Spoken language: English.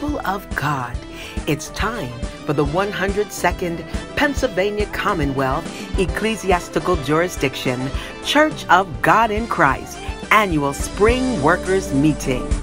people of God, it's time for the 102nd Pennsylvania Commonwealth Ecclesiastical Jurisdiction Church of God in Christ Annual Spring Workers Meeting.